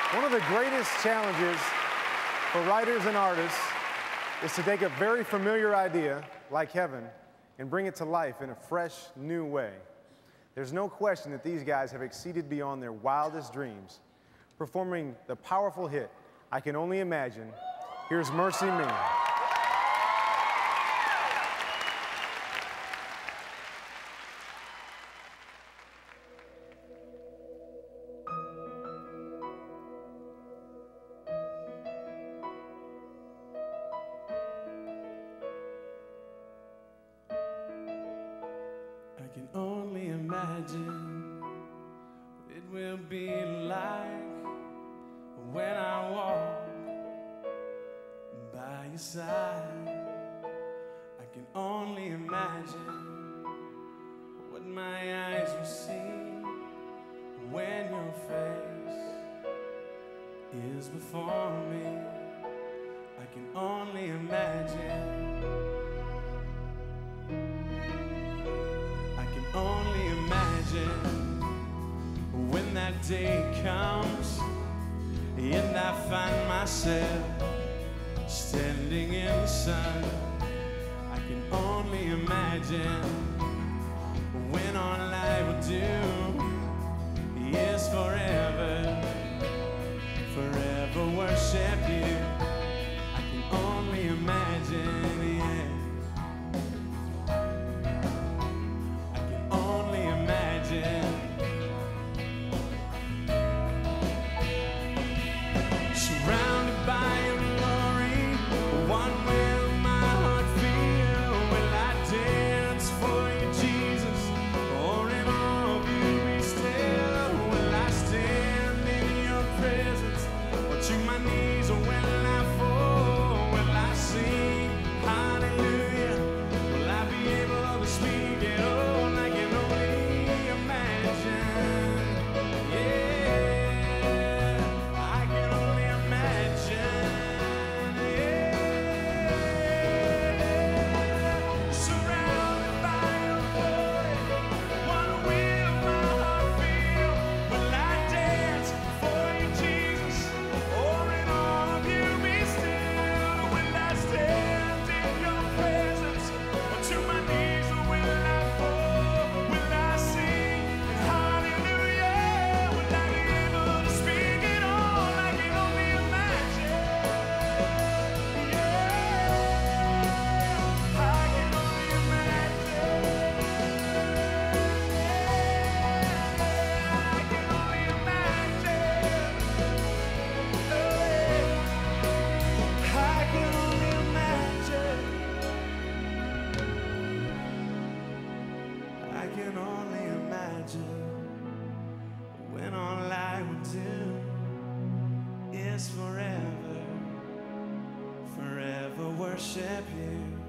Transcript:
One of the greatest challenges for writers and artists is to take a very familiar idea, like heaven, and bring it to life in a fresh, new way. There's no question that these guys have exceeded beyond their wildest dreams. Performing the powerful hit, I Can Only Imagine, here's MercyMe. I can only imagine what it will be like when I walk by your side. I can only imagine what my eyes will see when your face is before me. I can only imagine. Only imagine when that day comes and I find myself standing in the sun. I can only imagine when all I will do is forever, forever worship you. I can only imagine, yeah. Surrounded by your glory, what will my heart feel? Will I dance for you, Jesus, or in awe of you be still? Will I stand in your presence, or to my knees, or will I fall? Will I sing hallelujah? Will I be able to speak it all? I can only imagine, yeah. I can only imagine when all I would do is forever, forever worship you.